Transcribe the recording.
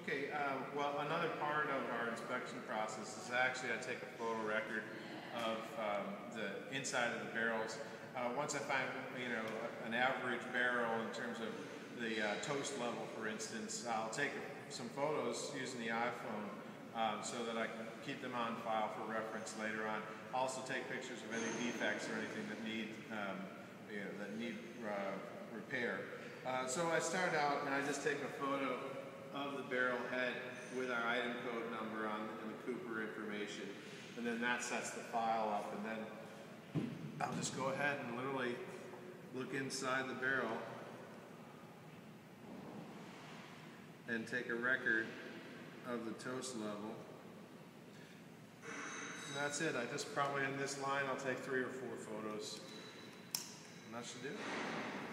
Okay, well, another part of our inspection process is actually I take a photo record of the inside of the barrels. Once I find, an average barrel in terms of the toast level, for instance, I'll take some photos using the iPhone so that I can keep them on file for reference later on. I'll also take pictures of any defects or anything that need repair. So I start out and I just take a photo of the barrel head with our item code number on and the Cooper information, and then that sets the file up, and then I'll just go ahead and literally look inside the barrel and take a record of the toast level. And that's it. I just probably in this line I'll take 3 or 4 photos, and that should do it.